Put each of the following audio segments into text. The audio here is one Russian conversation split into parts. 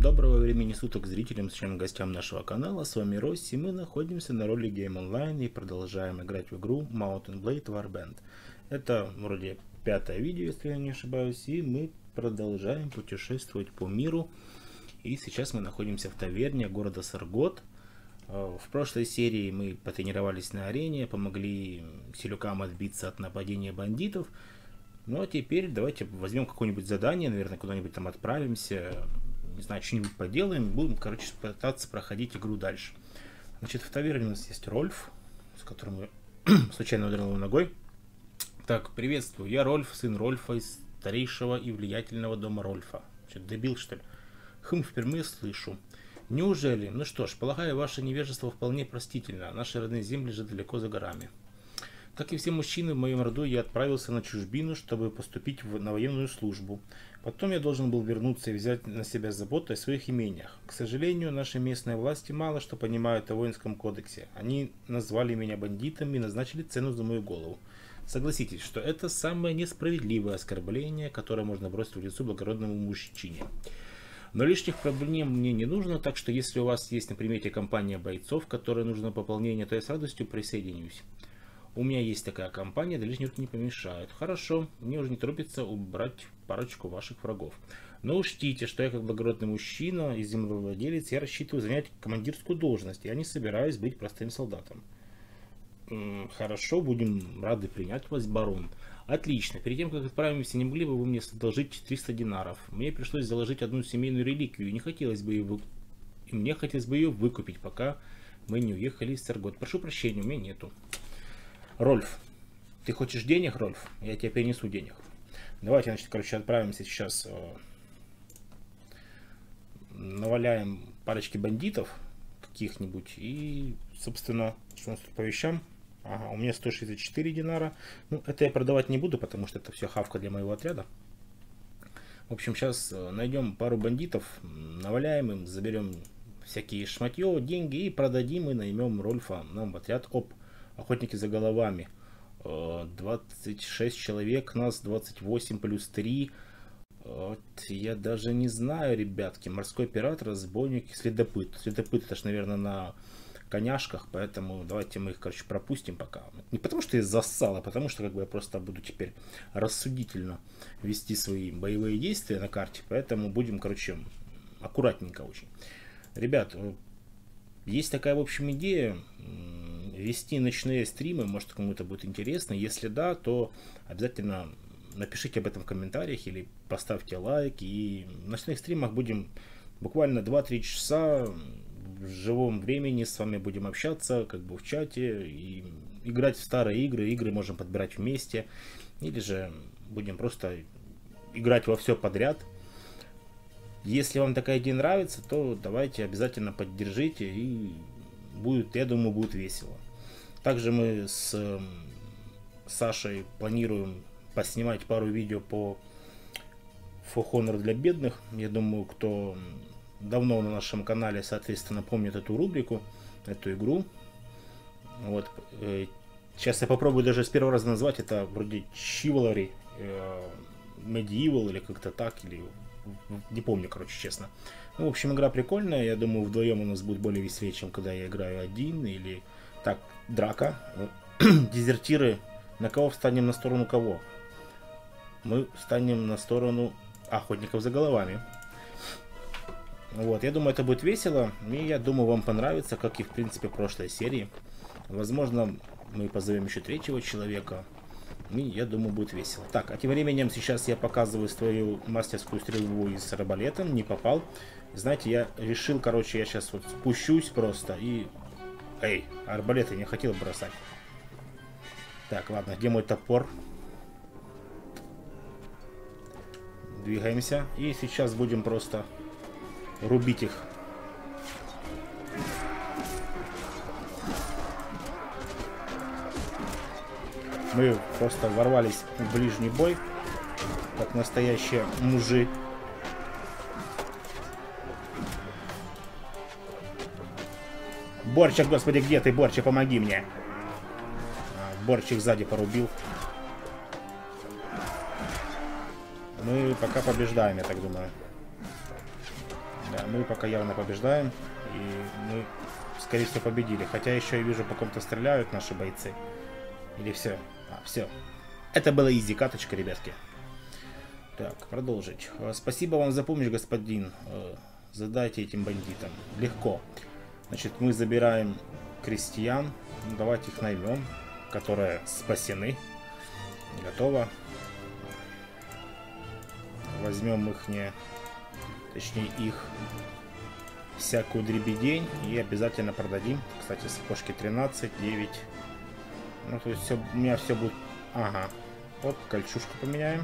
Доброго времени суток зрителям, всем гостям нашего канала. С вами Росси. Мы находимся на роли Game Online и продолжаем играть в игру Mount & Blade Warband. Это вроде 5-е видео, если я не ошибаюсь, и мы продолжаем путешествовать по миру. И сейчас мы находимся в таверне города Саргот. В прошлой серии мы потренировались на арене, помогли селюкам отбиться от нападения бандитов. Ну а теперь давайте возьмем какое-нибудь задание, наверное, куда-нибудь там отправимся, не знаю, что-нибудь поделаем, будем, короче, пытаться проходить игру дальше. Значит, в таверне у нас есть Рольф, с которым я случайно ударил его ногой. Так, приветствую, я Рольф, сын Рольфа из старейшего и влиятельного дома Рольфа. Что, дебил, что ли? Впервые слышу. Неужели? Ну что ж, полагаю, ваше невежество вполне простительно, наши родные земли же далеко за горами. Как и все мужчины в моем роду, я отправился на чужбину, чтобы поступить на военную службу. Потом я должен был вернуться и взять на себя заботу о своих имениях. К сожалению, наши местные власти мало что понимают о воинском кодексе. Они назвали меня бандитом и назначили цену за мою голову. Согласитесь, что это самое несправедливое оскорбление, которое можно бросить в лицо благородному мужчине. Но лишних проблем мне не нужно, так что если у вас есть на примете компания бойцов, которой нужно пополнение, то я с радостью присоединюсь. У меня есть такая компания, да лишние руки не помешают. Хорошо, мне уже не торопится убрать парочку ваших врагов. Но учтите, что я как благородный мужчина и землевладелец, я рассчитываю занять командирскую должность. Я не собираюсь быть простым солдатом. Хорошо, будем рады принять вас, барон. Отлично. Перед тем, как отправимся, не могли бы вы мне одолжить 300 динаров? Мне пришлось заложить одну семейную реликвию, и мне хотелось бы ее выкупить, пока мы не уехали из Саргот. Прошу прощения, у меня нету. Рольф, ты хочешь денег, Рольф? Я тебе перенесу денег. Давайте, значит, короче, отправимся сейчас. Наваляем парочки бандитов каких-нибудь. И, собственно, что у нас тут по вещам? Ага, у меня 164 динара. Ну, это я продавать не буду, потому что это все хавка для моего отряда. В общем, сейчас найдем пару бандитов, наваляем им, заберем всякие шматье, деньги и продадим, и наймем Рольфа нам в отряд. Охотники за головами. 26 человек, нас 28 плюс 3. Вот, я даже не знаю, ребятки. Морской пират, разбойник, следопыт. Следопыт это ж, наверное, на коняшках, поэтому давайте мы их, короче, пропустим пока. Не потому что я зассал, а потому что как бы я просто буду теперь рассудительно вести свои боевые действия на карте. Поэтому будем, короче, аккуратненько очень. Ребят, есть такая, в общем, идея вести ночные стримы, может, кому-то будет интересно. Если да, то обязательно напишите об этом в комментариях или поставьте лайк. И в ночных стримах будем буквально 2-3 часа в живом времени с вами будем общаться, как бы в чате, и играть в старые игры. Игры можем подбирать вместе, или же будем просто играть во все подряд. Если вам такая идея нравится, то давайте обязательно поддержите, и будет, я думаю, будет весело. Также мы с Сашей планируем поснимать пару видео по For Honor для бедных. Я думаю, кто давно на нашем канале, соответственно, помнит эту рубрику, эту игру. Вот. Сейчас я попробую даже с первого раза назвать. Это вроде Chivalry, Medieval или как-то так, или не помню, короче, честно. Ну, в общем, игра прикольная. Я думаю, вдвоем у нас будет более веселее, чем когда я играю один. Или так, драка. Дезертиры. На кого встанем? На сторону кого? Мы встанем на сторону охотников за головами. Вот, я думаю, это будет весело. И я думаю, вам понравится, как и в принципе в прошлой серии. Возможно, мы позовем еще третьего человека. И я думаю, будет весело. Так, а тем временем сейчас я показываю свою мастерскую стрельбу из арбалета. Не попал. Знаете, я решил, короче, я сейчас вот спущусь просто и... Эй, арбалет я не хотел бросать. Так, ладно, где мой топор? Двигаемся. И сейчас будем просто рубить их. Мы просто ворвались в ближний бой, как настоящие мужи. Борчик, господи, где ты, Борчик, помоги мне. Борчик сзади порубил. Мы пока побеждаем, я так думаю. Да, мы пока явно побеждаем. И мы, скорее всего, победили. Хотя еще я вижу, по ком-то стреляют наши бойцы. Или все? А, все. Это была изи каточка, ребятки. Так, продолжить. Спасибо вам за помощь, господин. Задайте этим бандитам. Легко. Значит, мы забираем крестьян. Давайте их наймем. Которые спасены. Готово. Возьмем их точнее их всякую дребедень и обязательно продадим. Кстати, сапожки 13, 9. Ну, то есть все, у меня все будет... Ага. Вот, кольчушку поменяем.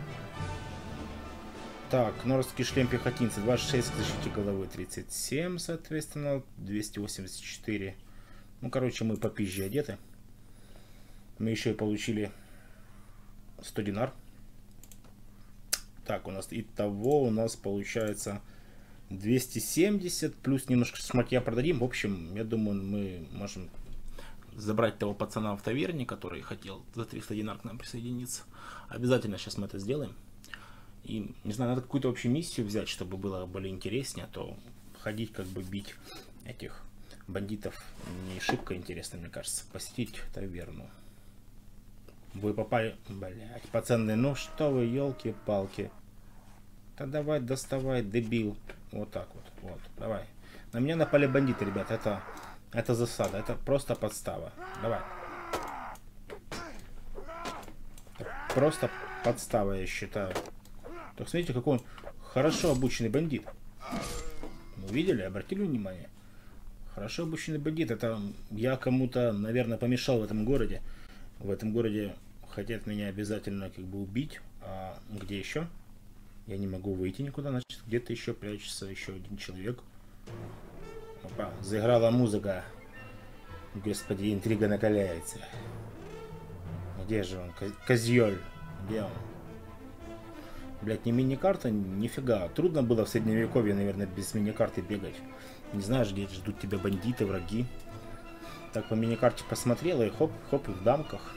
Так, норский шлем пехотинца 26 к защите головы, 37, соответственно, 284. Ну, короче, мы попизже одеты. Мы еще и получили 100 динар. Так, у нас итого у нас получается 270, плюс немножко шматья продадим. В общем, я думаю, мы можем забрать того пацана в таверне, который хотел за 300 динар к нам присоединиться. Обязательно сейчас мы это сделаем. И, не знаю, надо какую-то вообще миссию взять, чтобы было более интереснее, а то ходить, как бы бить этих бандитов не шибко интересно, мне кажется. Посетить таверну. Вы попали... Блять, пацаны, ну что вы, елки-палки. Да давай, доставай, дебил. Вот так вот, вот, давай. На меня напали бандиты, ребят, это засада, это просто подстава. Давай. Просто подстава, я считаю. Так смотрите, какой он хорошо обученный бандит. Вы видели, обратили внимание? Хорошо обученный бандит. Это я кому-то, наверное, помешал в этом городе. В этом городе хотят меня обязательно как бы убить. А где еще? Я не могу выйти никуда, значит, где-то еще прячется еще один человек. Опа, заиграла музыка. Господи, интрига накаляется. Где же он? Козьёль. Где он? Блять, не мини-карта, нифига. Трудно было в средневековье, наверное, без мини-карты бегать. Не знаешь, где ждут тебя бандиты, враги. Так, по мини-карте посмотрела и хоп-хоп, и в дамках.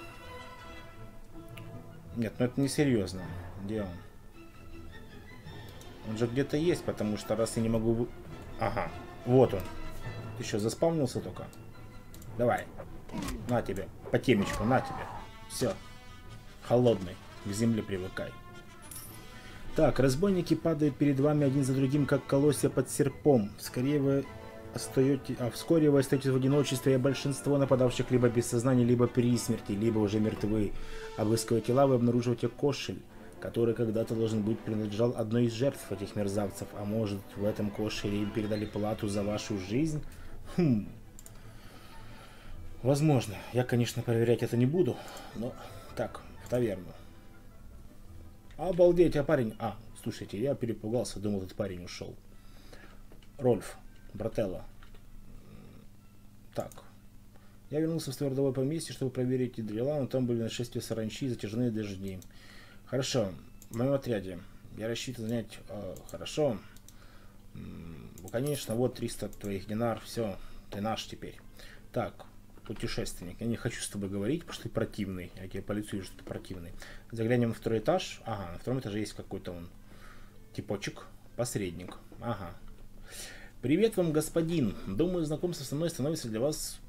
Нет, ну это не серьезно. Где он? Он же где-то есть, потому что раз я не могу... Ага, вот он. Ты что, заспавнился только? Давай. На тебе, по темечку, на тебе. Все. Холодный. К земле привыкай. Так, разбойники падают перед вами один за другим, как колосья под серпом. Вскоре вы вскоре вы остаетесь в одиночестве, а большинство нападавших либо без сознания, либо при смерти, либо уже мертвы. Обыскивая тела, вы обнаруживаете кошель, который когда-то должен быть принадлежал одной из жертв этих мерзавцев. А может, в этом кошеле им передали плату за вашу жизнь? Возможно. Я, конечно, проверять это не буду, но так, в таверну. Обалдеть, а парень... А, слушайте, я перепугался, думал, этот парень ушел. Рольф, брателло. Так. Я вернулся в свое родовое поместье, чтобы проверить дела, но там были нашествия саранчи и затяжные дожди. Хорошо, в моем отряде. Я рассчитываю занять... хорошо. Конечно, вот 300 твоих динар, все, ты наш теперь. Так, путешественник. Я не хочу с тобой говорить, потому что ты противный. Я тебе по лицу вижу, что ты противный. Заглянем на второй этаж. Ага, на втором этаже есть какой-то он типочек. Посредник. Ага. Привет вам, господин. Думаю, знакомство со мной становится для вас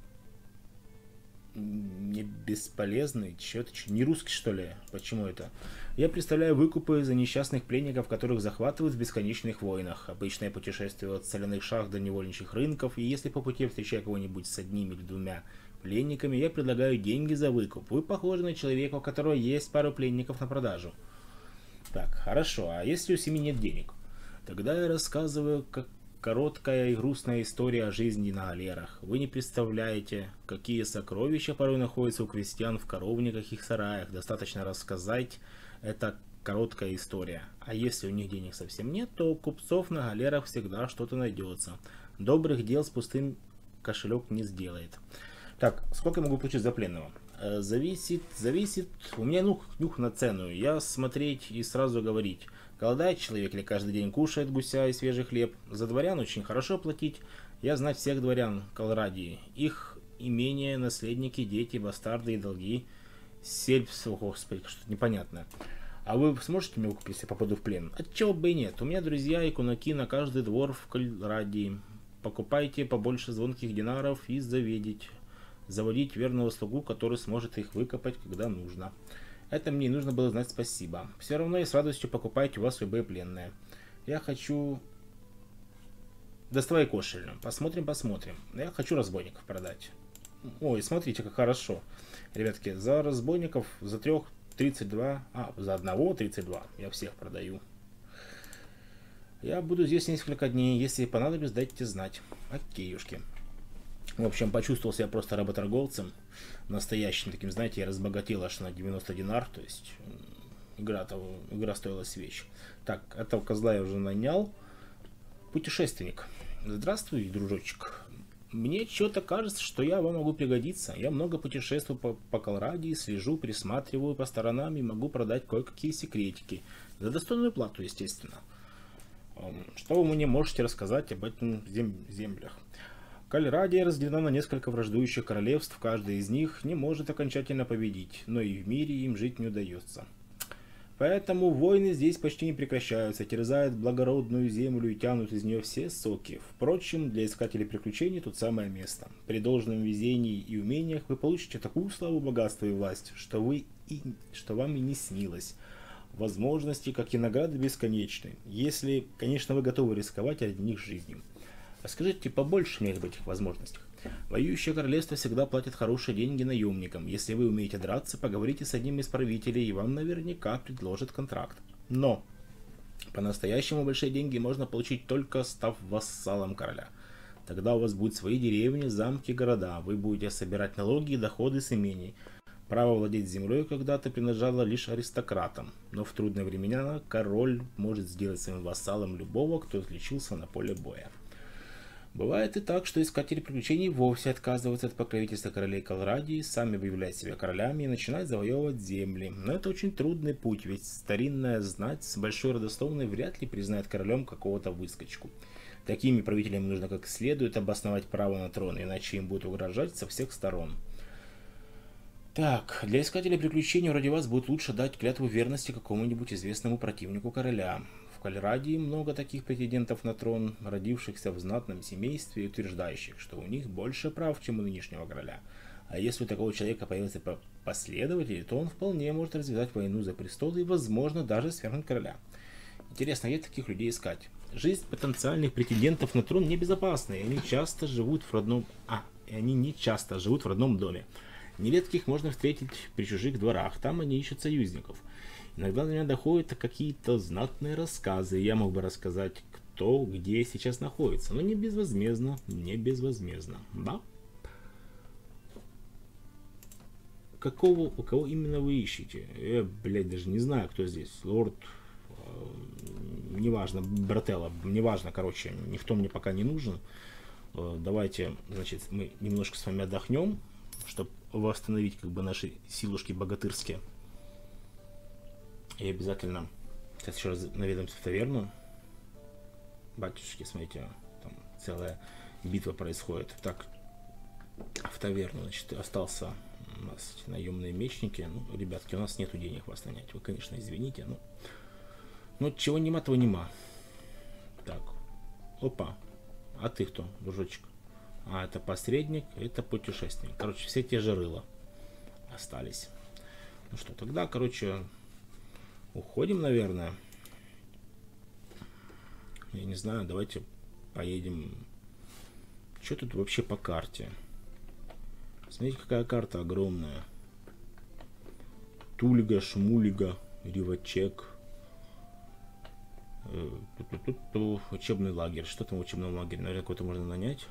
не бесполезный. Чё ты, не русский, что ли? Почему это? Я представляю выкупы за несчастных пленников, которых захватывают в бесконечных войнах. Обычное путешествие от соляных шахт до невольничьих рынков. И если по пути встречаю кого-нибудь с одним или двумя пленниками, я предлагаю деньги за выкуп. Вы похожи на человека, у которого есть пару пленников на продажу. Так, хорошо. А если у семьи нет денег? Тогда я рассказываю, как короткая и грустная история о жизни на галерах. Вы не представляете, какие сокровища порой находятся у крестьян в коровниках и сараях. Достаточно рассказать, это короткая история. А если у них денег совсем нет, то у купцов на галерах всегда что-то найдется. Добрых дел с пустым кошелек не сделает. Так, сколько я могу получить за пленного? Зависит. У меня нюх на цену. Я смотреть и сразу говорить. Голодает человек или каждый день кушает гуся и свежий хлеб. За дворян очень хорошо платить. Я знать всех дворян Калрадии. Их имения, наследники, дети, бастарды и долги. Сельпс, о господи, что-то непонятное. А вы сможете меня выкупить, если попаду в плен? Отчего бы и нет. У меня друзья и кунаки на каждый двор в Кальрадии. Покупайте побольше звонких динаров и заводить верного слугу, который сможет их выкопать, когда нужно. Это мне и нужно было знать, спасибо. Все равно я с радостью покупайте у вас любые пленные. Я хочу... Доставай кошельную. Посмотрим. Я хочу разбойников продать. Ой, смотрите, как хорошо. Ребятки, за разбойников, за 32, за одного 32. Я всех продаю. Я буду здесь несколько дней. Если понадобится, дайте знать. Окейушки. В общем, почувствовал себя просто работорговцем. Настоящим таким, знаете, я разбогател аж на 90 динар. То есть, игра стоила свеч. Так, этого козла я уже нанял. Путешественник. Здравствуй, дружочек. Мне что-то кажется, что я вам могу пригодиться. Я много путешествую по Кальрадии, слежу, присматриваю по сторонам и могу продать кое-какие секретики. За достойную плату, естественно. Что вы мне можете рассказать об этом землях? Кальрадия разделена на несколько враждующих королевств, каждое из них не может окончательно победить, но и в мире им жить не удается. Поэтому войны здесь почти не прекращаются, терзают благородную землю и тянут из нее все соки. Впрочем, для искателей приключений тут самое место. При должном везении и умениях вы получите такую славу, богатство и власть, что вам и не снилось. Возможности, как и награды, бесконечны, если, конечно, вы готовы рисковать ради них жизнью. Расскажите побольше мне об этих возможностях. Воюющее королевство всегда платит хорошие деньги наемникам. Если вы умеете драться, поговорите с одним из правителей, и вам наверняка предложат контракт. Но по-настоящему большие деньги можно получить только став вассалом короля. Тогда у вас будут свои деревни, замки, города. Вы будете собирать налоги и доходы с имений. Право владеть землей когда-то принадлежало лишь аристократам. Но в трудные времена король может сделать своим вассалом любого, кто отличился на поле боя. Бывает и так, что искатели приключений вовсе отказываются от покровительства королей Кальрадии, сами объявляют себя королями и начинают завоевывать земли. Но это очень трудный путь, ведь старинная знать с большой родословной вряд ли признает королем какого-то выскочку. Такими правителями нужно как следует обосновать право на трон, иначе им будут угрожать со всех сторон. Так, для искателей приключений вроде вас будет лучше дать клятву верности какому-нибудь известному противнику короля. В Кальрадии много таких претендентов на трон, родившихся в знатном семействе и утверждающих, что у них больше прав, чем у нынешнего короля. А если у такого человека появятся последователи, то он вполне может развязать войну за престол и, возможно, даже свергнуть короля. Интересно, где таких людей искать? Жизнь потенциальных претендентов на трон небезопасна, и они не часто живут в родном доме. Нередко их можно встретить при чужих дворах, там они ищут союзников. Иногда до меня доходят какие-то знатные рассказы, и я мог бы рассказать, кто где сейчас находится, но не безвозмездно, да? У кого именно вы ищете? Даже не знаю, кто здесь. Лорд, неважно, Брателло, неважно, короче, никто мне пока не нужен. Давайте, значит, мы немножко с вами отдохнем, чтобы восстановить как бы наши силушки богатырские. И обязательно сейчас еще раз наведаемся в таверну. Батюшки, смотрите, там целая битва происходит. Так, в таверну, значит, остался у нас наемные мечники. Ну, ребятки, у нас нету денег вас нанять. Вы, конечно, извините, но чего нема, того нема. Так, опа. А ты кто, дружочек? А, это посредник, это путешественник. Короче, все те же рыла остались. Ну что, тогда, короче, уходим, наверное. Я не знаю, давайте поедем. Что тут вообще по карте? Смотрите, какая карта огромная. Тульга, Шмулига, Ривачек. Учебный лагерь. Что там в учебном лагере? Наверное, какой-то можно нанять.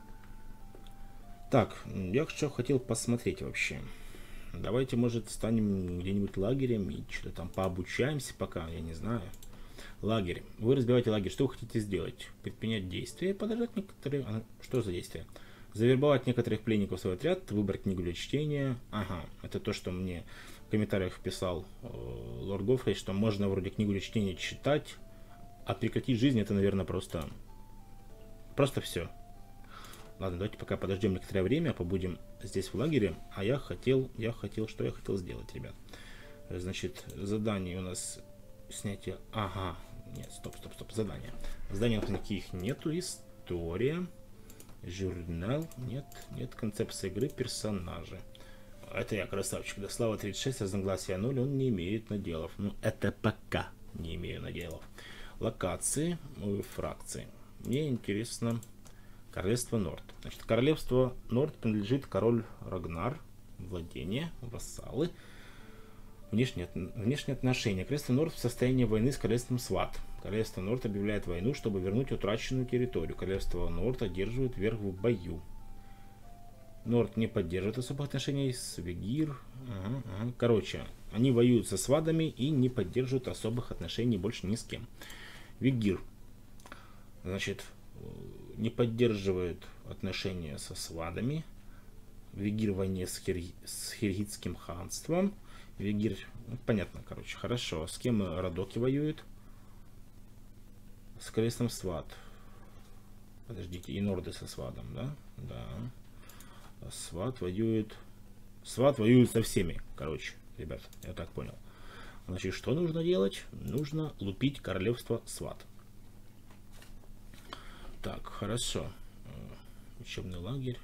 Так, я что хотел посмотреть вообще. Давайте, может, станем где-нибудь лагерем и что-то там пообучаемся пока, я не знаю. Лагерь. Вы разбиваете лагерь. Что вы хотите сделать? Предпринять действия, подождать некоторые... Что за действия? Завербовать некоторых пленников в свой отряд, выбрать книгу для чтения. Ага, это то, что мне в комментариях писал лорд Гофрей, что можно вроде книгу для чтения читать, а прекратить жизнь это, наверное, просто все. Ладно, давайте пока подождем некоторое время, побудем здесь в лагере. А что я хотел сделать, ребят? Значит, задание у нас снятие... Ага, нет, стоп, задание. Задания никаких нету, история, журнал, нет, концепция игры, персонажи. Это я красавчик, да, Слава 36, разногласия 0, он не имеет наделов. Ну, это пока не имею наделов. Локации, фракции. Мне интересно королевство Норд. Значит, королевство Норд принадлежит король Рагнар, владение, вассалы. Внешние отношения. Королевство Норд в состоянии войны с королевством Сват. Королевство Норд объявляет войну, чтобы вернуть утраченную территорию. Королевство Норд одерживает верх в бою. Норд не поддерживает особых отношений с Вегир. Короче, они воюют со свадами и не поддерживают особых отношений больше ни с кем. Вегир, значит, не поддерживает отношения со свадами. Вегир в войне с Хиргитским ханством. Вегир, ну, понятно, короче, хорошо. С кем Радоки воюет? С королевством Сват. Подождите, и Норды со Свадом, да? Да. Сват воюет со всеми, короче, ребят, я так понял. Значит, что нужно делать? Нужно лупить королевство Сват. Так, хорошо. Учебный лагерь.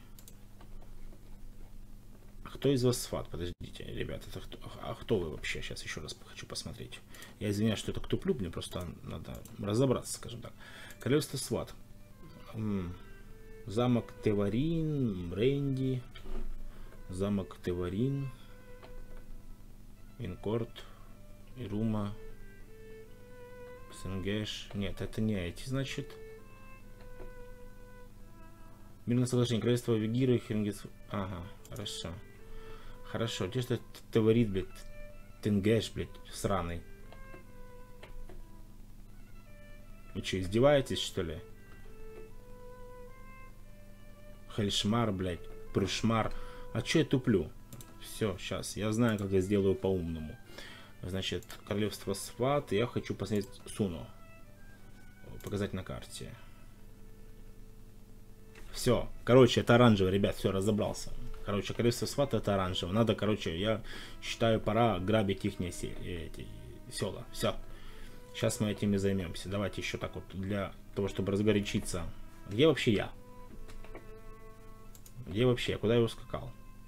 Кто из вас Сват? Подождите, ребята, это кто? А кто вы вообще? Сейчас еще раз хочу посмотреть. Я извиняюсь, что это кто туплю, мне просто надо разобраться, скажем так. Королевство Сват. Замок Теварин, Ренди. Замок Теварин. Инкорт. Ирума. Сенгеш. Нет, это не эти, значит. Мирное соглашение. Королевство Вегиры, Хенгис. Ага, хорошо. Хорошо. Где что Теварит, блядь. Тенгеш, блядь, сраный. Вы что, издеваетесь, что ли? Хельшмар, блядь. Прышмар. А чё я туплю? Все, сейчас. Я знаю, как я сделаю по-умному. Значит, королевство Сват. Я хочу посмотреть Суну. Показать на карте. Все. Короче, это оранжевый, ребят. Все, разобрался. Короче, королевство Сват это оранжевое. Надо, короче, я считаю, пора грабить их села. Все. Сейчас мы этим и займемся. Давайте еще так вот, для того, чтобы разгорячиться. Где вообще я? Где вообще? Куда я ускакал?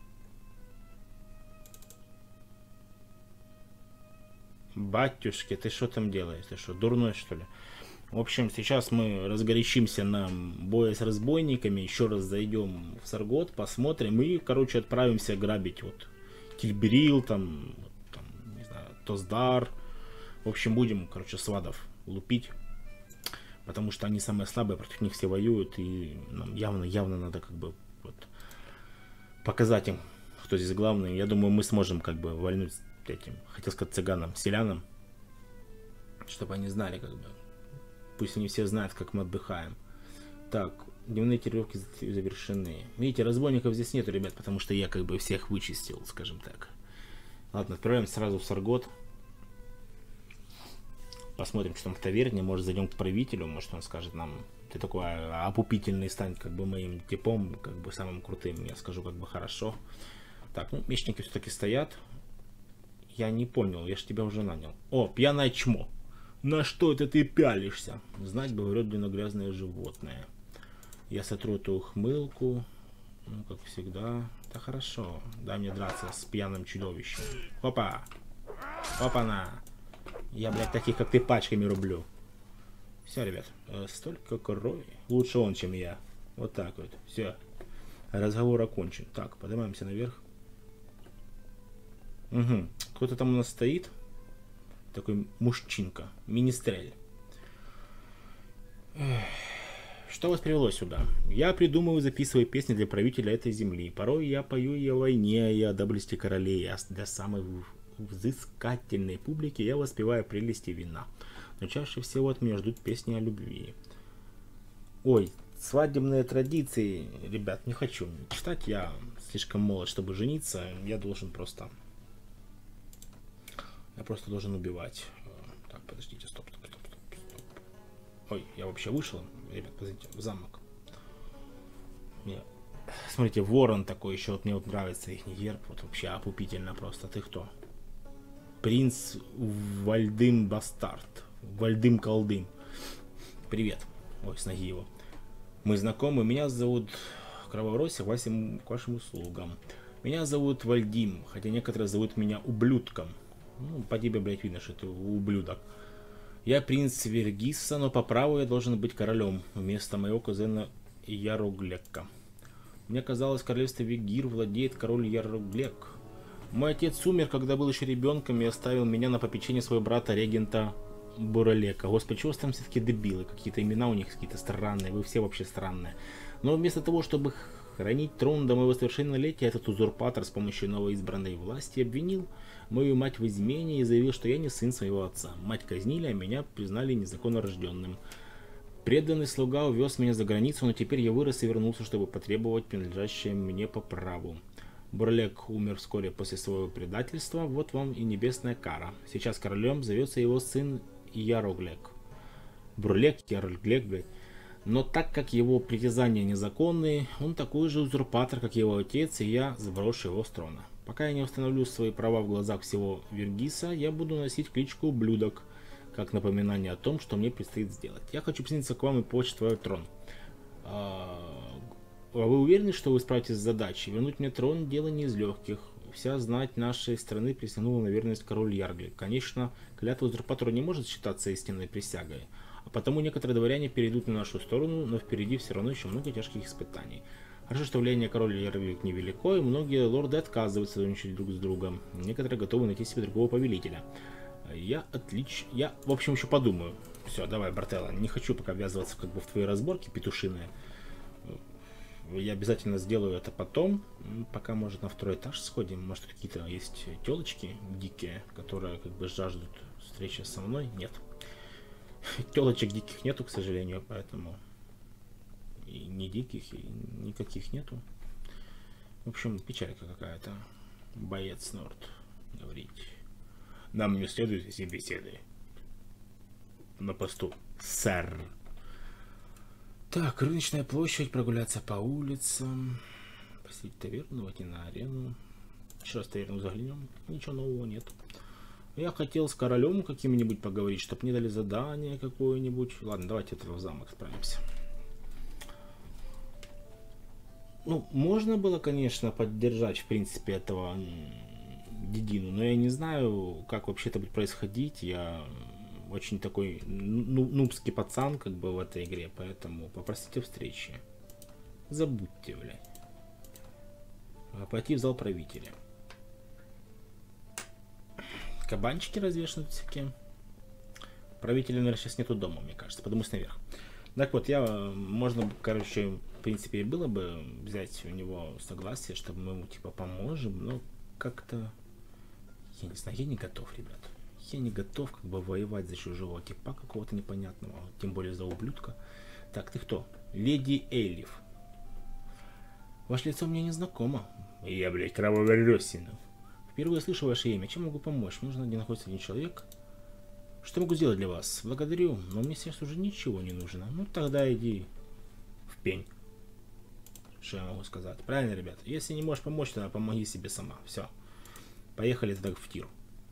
Батюшки, ты что там делаешь? Ты что, дурной, что ли? В общем, сейчас мы разгорячимся на бой с разбойниками. Еще раз зайдем в Саргот, посмотрим. И, короче, отправимся грабить вот Тильберил, там, не знаю, Тоздар. В общем, будем, короче, свадов лупить. Потому что они самые слабые, против них все воюют. И нам явно надо как бы вот показать им, кто здесь главный. Я думаю, мы сможем как бы вальнуть этим, хотел сказать, цыганам, селянам. Чтобы они знали, как бы. Пусть они все знают, как мы отдыхаем. Так, дневные тренировки завершены. Видите, разбойников здесь нету, ребят, потому что я как бы всех вычистил, скажем так. Ладно, отправляемся сразу в Саргот. Посмотрим, что там в таверне. Может, зайдем к правителю, может, он скажет нам, ты такой опупительный, стань как бы моим типом, как бы самым крутым. Я скажу, как бы хорошо. Так, ну, мечники все-таки стоят. Я не понял, я ж тебя уже нанял. О, пьяное чмо. На что это ты пялишься? Знать бы, врет длинногрязное животное. Я сотру эту ухмылку. Ну, как всегда. Да хорошо. Дай мне драться с пьяным чудовищем. Хопа. Хопа-на. Я, блядь, таких, как ты, пачками рублю. Все, ребят. Столько крови. Лучше он, чем я. Вот так вот. Все. Разговор окончен. Так, поднимаемся наверх. Угу. Кто-то там у нас стоит. Такой мужчинка. Министрель. Что вас привело сюда? Я придумываю, записываю песни для правителя этой земли. Порой я пою и о войне, и о доблести королей. А для самой взыскательной публики я воспеваю прелести вина. Но чаще всего от меня ждут песни о любви. Ой, свадебные традиции, ребят, не хочу читать. Я слишком молод, чтобы жениться. Я просто должен убивать. Так, подождите, стоп. Ой, я вообще вышел. Ребят, подождите, в замок. Смотрите, ворон такой еще. Вот мне вот нравится их герб. Вот вообще опупительно просто. Ты кто? принц Вальдым Бастард. Вальдым Колдым. Привет. Ой, с ноги его. Мы знакомы. Меня зовут Крововоросик, к вашим услугам. Меня зовут Вальдим, хотя некоторые зовут меня ублюдком. Ну, по тебе, блядь, видно, что ты ублюдок. Я принц Вергиса, но по праву я должен быть королем вместо моего кузена Яруглека. Мне казалось, в королевстве Вегир владеет король Яруглек. Мой отец умер, когда был еще ребенком, и оставил меня на попечение своего брата регента Буралека. Господи, чего там все-таки дебилы? Какие-то имена у них какие-то странные, вы все вообще странные. Но вместо того, чтобы хранить трон до моего совершеннолетия, этот узурпатор с помощью новоизбранной власти обвинил мою мать в измене и заявил, что я не сын своего отца. Мать казнили, а меня признали незаконно рожденным. Преданный слуга увез меня за границу, но теперь я вырос и вернулся, чтобы потребовать принадлежащее мне по праву. Бурлек умер вскоре после своего предательства, вот вам и небесная кара. Сейчас королем зовется его сын Яруглек. Бурлек, Яруглек, блядь. Но так как его притязания незаконные, он такой же узурпатор, как его отец, и я сброшу его с трона. Пока я не установлю свои права в глазах всего Вергиса, я буду носить кличку Ублюдок, как напоминание о том, что мне предстоит сделать. Я хочу присоединиться к вам и получить твой трон. Вы уверены, что вы справитесь с задачей? Вернуть мне трон – дело не из легких. Вся знать нашей страны присягнула на верность король Яруглек. Конечно, клятва узурпатора не может считаться истинной присягой. А потому некоторые дворяне перейдут на нашу сторону, но впереди все равно еще много тяжких испытаний. Хорошо, что влияние короля Яруглек невелико, и многие лорды отказываются сотрудничать друг с другом. Некоторые готовы найти себе другого повелителя. Я в общем, еще подумаю. Все, давай, Брателло, не хочу пока ввязываться как бы в твои разборки петушиные. Я обязательно сделаю это потом. Пока, может, на второй этаж сходим. Может, какие-то есть телочки дикие, которые как бы жаждут встречи со мной. Нет. Телочек диких нету, к сожалению, поэтому и не диких, и никаких нету. В общем, печалька какая-то. Боец Норд говорить. Нам не следует вести беседы на посту, сэр. Так, рыночная площадь, прогуляться по улицам, посетить таверну, войти на арену. Еще раз в таверну заглянем, ничего нового нет. Я хотел с королем каким-нибудь поговорить, чтобы мне дали задание какое-нибудь. Ладно, давайте это в замок справимся. Ну, можно было, конечно, поддержать, в принципе, этого Дедину, но я не знаю, как вообще это будет происходить. Я очень такой нубский пацан, как бы, в этой игре, поэтому попросите встречи. Забудьте, блядь. Пойти в зал правителя. Кабанчики развешаны всякие. Правителя, наверное, сейчас нету дома, мне кажется. Подумаюсь наверх. Так вот, можно, короче, в принципе, было бы взять у него согласие, чтобы мы ему, типа, поможем, но как-то... Я не знаю, я не готов, ребят. Я не готов, как бы, воевать за чужого типа какого-то непонятного, тем более за ублюдка. Так, ты кто? Леди Эйлиф. Ваше лицо мне не знакомо. Я, блядь, Крововоросик. Впервые слышу ваше имя. Чем могу помочь? Мне нужно, где находится один человек. Что могу сделать для вас? Благодарю, но мне сейчас уже ничего не нужно. Ну тогда иди в пень. Что я могу сказать? Правильно, ребят? Если не можешь помочь, тогда помоги себе сама. Все. Поехали тогда в тир.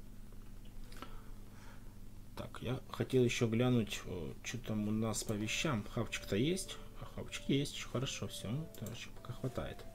Так, я хотел еще глянуть, что там у нас по вещам. Хавчик-то есть? А хавчик есть, хорошо, все. Короче, пока хватает.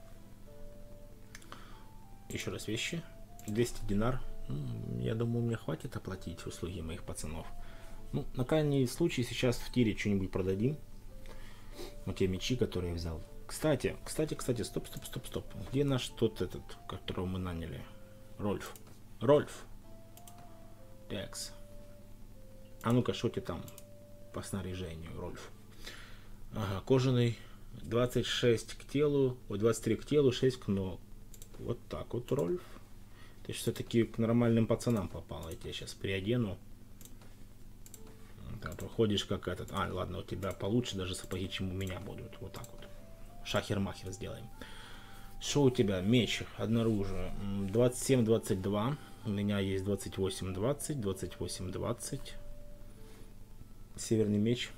Еще раз вещи. 200 динар. Я думаю, мне хватит оплатить услуги моих пацанов. Ну, на крайний случай сейчас в тире что-нибудь продадим. Вот те мечи, которые я взял. Кстати, стоп. Где наш тот этот, которого мы наняли? Рольф. Такс. А ну-ка, что ты там по снаряжению, Рольф? Ага, кожаный 26 к телу, 23 к телу, 6 к ногу. Вот так вот, Рольф. Ты все-таки к нормальным пацанам попал. Я тебя сейчас приодену. Так, выходишь как этот. А, ладно, у тебя получше даже сапоги, чем у меня будут. Вот так вот. Шахер-махер сделаем. Что у тебя? Меч одноружие. 27-22. У меня есть 28-20, 28-20. Северный меч.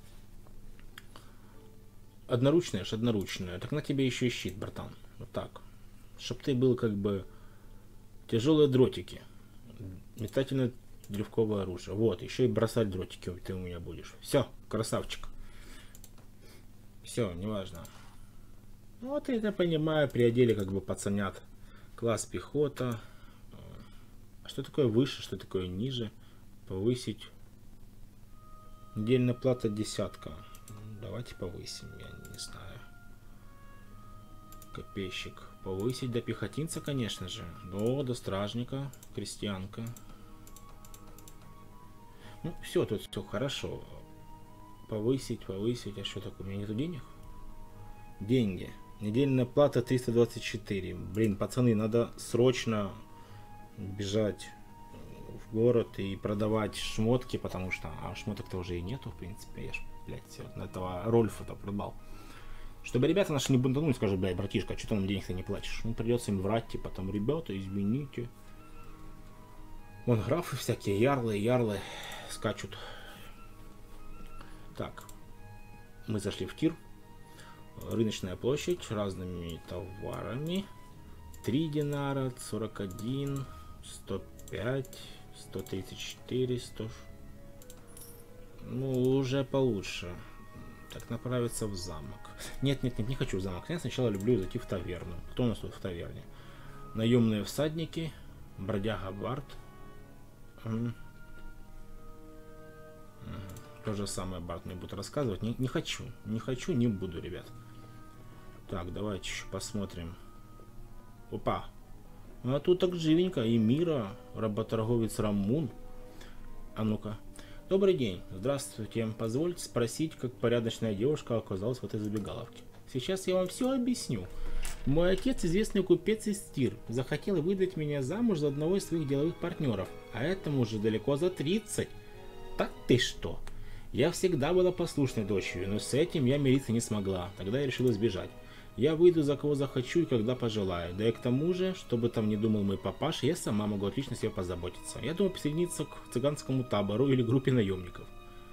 Одноручная, одноручная. Так на тебе еще и щит, братан. Вот так. Чтоб ты был как бы... Тяжелые дротики. Метательное древковое оружие. Вот, еще и бросать дротики ты у меня будешь. Все, красавчик. Все, неважно. Вот это понимаю, при отделе как бы пацанят. Класс пехота. А что такое выше, что такое ниже? Повысить. Недельная плата 10. Давайте повысим, я не знаю. Копейщик. Повысить до пехотинца, конечно же. До стражника, крестьянка. Ну, все, тут все хорошо. Повысить. А что такое? У меня нету денег? Деньги. Недельная плата 324. Блин, пацаны, надо срочно бежать в город и продавать шмотки, потому что... А шмоток-то уже и нету, в принципе. Я ж, блядь, все, этого Рольфа-то продал. Чтобы ребята наши не бунтанули, скажут, блядь, братишка, что ты нам денег-то не платишь? Ну, придется им врать, типа, там, ребята, извините. Вон графы всякие, ярлы скачут. Так. Мы зашли в тир. Рыночная площадь разными товарами. 3 динара, 41, 105, 134, 100. Ну, уже получше. Так, направиться в замок. Нет, не хочу в замок. Я сначала люблю зайти в таверну. Кто у нас тут в таверне? Наемные всадники. Бродяга Барт. То же самое Барт мне будет рассказывать. Не хочу, не буду, ребят. Так, давайте еще посмотрим. Опа. А тут так живенько. И Мира, работорговец Рамун. А ну-ка. Добрый день. Здравствуйте. Позвольте спросить, как порядочная девушка оказалась в этой забегаловке. Сейчас я вам все объясню. Мой отец, известный купец из Тир, захотел выдать меня замуж за одного из своих деловых партнеров. А этому уже далеко за 30. Так ты что? Я всегда была послушной дочерью, но с этим я мириться не смогла. Тогда я решила сбежать. Я выйду за кого захочу и когда пожелаю. Да и к тому же, чтобы там не думал мой папаша, я сама могу отлично себе позаботиться. Я думаю присоединиться к цыганскому табору или группе наемников.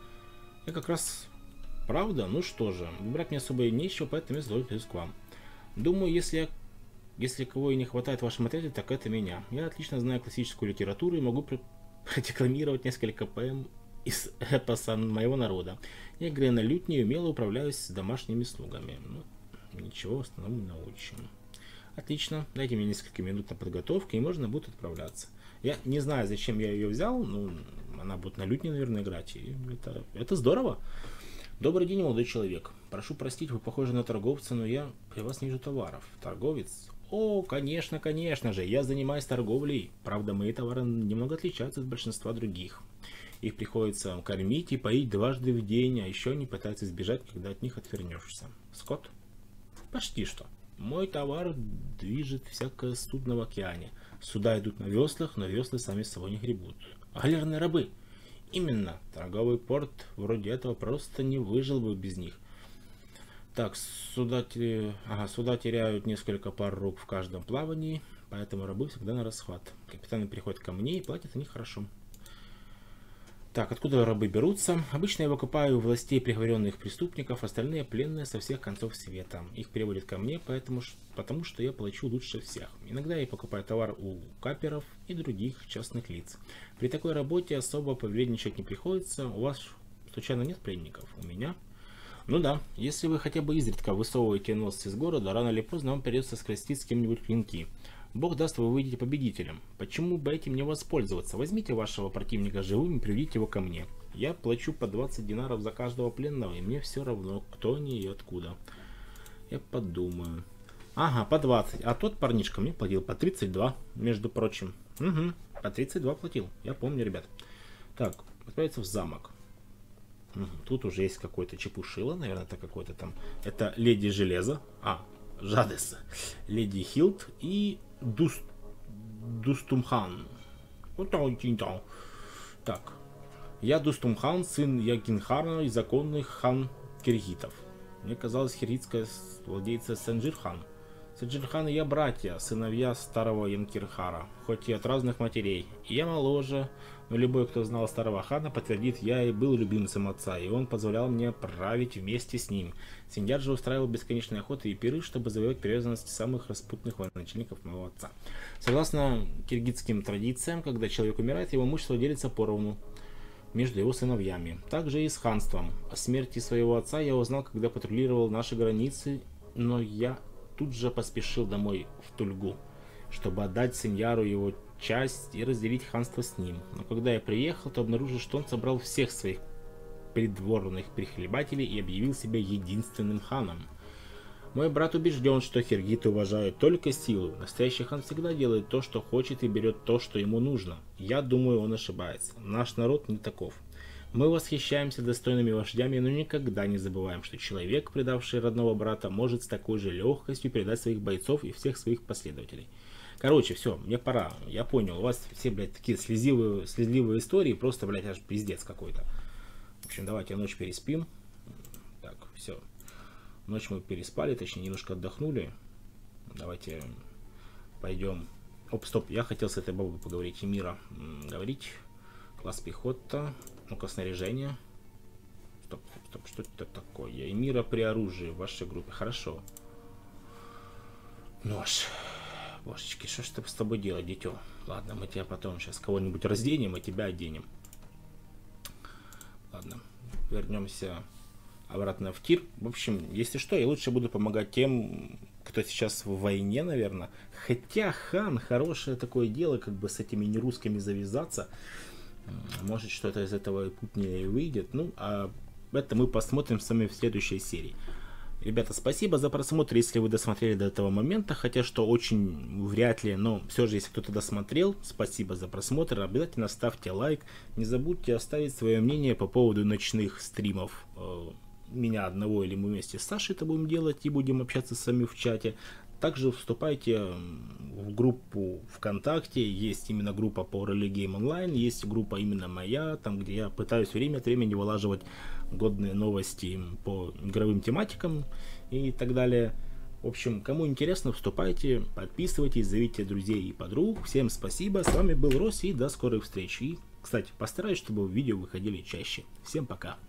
Я как раз... Правда? Ну что же, выбрать мне особо и нечего, поэтому я задаюсь к вам. Думаю, если кого и не хватает в вашем отряде, так это меня. Я отлично знаю классическую литературу и могу продекламировать несколько поэм из эпоса моего народа. Я играю на лютне и умело управляюсь с домашними слугами. Ну, ничего, в основном научим. Отлично, дайте мне несколько минут на подготовку, и можно будет отправляться. Я не знаю, зачем я ее взял, но она будет на лютне, наверное, играть, и это здорово. Добрый день, молодой человек. Прошу простить, вы похожи на торговца, но я при вас не вижу товаров. Торговец? О, конечно же, я занимаюсь торговлей. Правда, мои товары немного отличаются от большинства других. Их приходится кормить и поить дважды в день, а еще они пытаются избежать, когда от них отвернешься. Скот? Почти что. Мой товар движет всякое судно в океане. Суда идут на веслах, но весла сами с собой не гребут. Галерные рабы. Именно. Торговый порт вроде этого просто не выжил бы без них. Так, суда теряют несколько пар рук в каждом плавании, поэтому рабы всегда на расхват. Капитаны приходят ко мне и платят они хорошо. Так, откуда рабы берутся? Обычно я выкупаю у властей приговоренных преступников, остальные пленные со всех концов света. Их приводят ко мне, потому что я плачу лучше всех. Иногда я покупаю товар у каперов и других частных лиц. При такой работе особо повредничать не приходится. У вас случайно нет пленников? У меня? Ну да, если вы хотя бы изредка высовываете нос из города, рано или поздно вам придется скрестить с кем-нибудь клинки. Бог даст, вы выйдете победителем. Почему бы этим не воспользоваться? Возьмите вашего противника живым и приведите его ко мне. Я плачу по 20 динаров за каждого пленного, и мне все равно, кто они и откуда. Я подумаю. Ага, по 20. А тот парнишка мне платил по 32, между прочим. Угу, по 32 платил. Я помню, ребят. Так, отправиться в замок. Угу, тут уже есть какой-то чепушило, наверное, это какой-то там... Это Леди Железо. Жадес. Леди Хилд и... Дустумхан. Так. Я Дустумхан, сын Ягинхарна и законных хан киргитов. Мне казалось, хиргитская владельца Сенджирхан. Саджирхан и я братья, сыновья старого Янкирхара, хоть и от разных матерей. И я моложе, но любой, кто знал старого хана, подтвердит, я и был любимцем отца, и он позволял мне править вместе с ним. Синдяр же устраивал бесконечные охоты и пиры, чтобы завоевать привязанность самых распутных военачальников моего отца. Согласно киргизским традициям, когда человек умирает, его имущество делится поровну между его сыновьями. Также и с ханством. О смерти своего отца я узнал, когда патрулировал наши границы, но я тут же поспешил домой в Тульгу, чтобы отдать Синьяру его часть и разделить ханство с ним. Но когда я приехал, то обнаружил, что он собрал всех своих придворных прихлебателей и объявил себя единственным ханом. Мой брат убежден, что хиргиты уважают только силу. Настоящий хан всегда делает то, что хочет, и берет то, что ему нужно. Я думаю, он ошибается. Наш народ не таков. Мы восхищаемся достойными вождями, но никогда не забываем, что человек, предавший родного брата, может с такой же легкостью предать своих бойцов и всех своих последователей. Короче, все, мне пора. Я понял, у вас все, блядь, такие слезливые истории, просто, блядь, аж пиздец какой-то. В общем, давайте ночь переспим. Так, все. Ночь мы переспали, точнее, немножко отдохнули. Давайте пойдем. Оп, стоп, я хотел с этой бабой поговорить. Эмира говорить. Класс пехота. Ну-ка, снаряжение. Стоп, стоп, что это такое? Эмира при оружии в вашей группе. Хорошо. Нож. Божечки, что ж с тобой делать, дитё? Ладно, мы тебя потом сейчас кого-нибудь разденем, и тебя оденем. Ладно, вернемся обратно в тир. В общем, если что, я лучше буду помогать тем, кто сейчас в войне, наверное. Хотя хан, хорошее такое дело, как бы с этими нерусскими завязаться. Может, что-то из этого и путнее выйдет. Ну, а это мы посмотрим с вами в следующей серии. Ребята, спасибо за просмотр, если вы досмотрели до этого момента. Хотя, что очень вряд ли, но все же, если кто-то досмотрел, спасибо за просмотр. Обязательно ставьте лайк. Не забудьте оставить свое мнение по поводу ночных стримов. Меня одного, или мы вместе с Сашей это будем делать и будем общаться с вами в чате. Также вступайте в группу ВКонтакте, есть именно группа по Roller Game Online, есть группа именно моя, там где я пытаюсь время от времени вылаживать годные новости по игровым тематикам и так далее. В общем, кому интересно, вступайте, подписывайтесь, зовите друзей и подруг. Всем спасибо, с вами был Рос, и до скорых встреч. И, кстати, постараюсь, чтобы видео выходили чаще. Всем пока.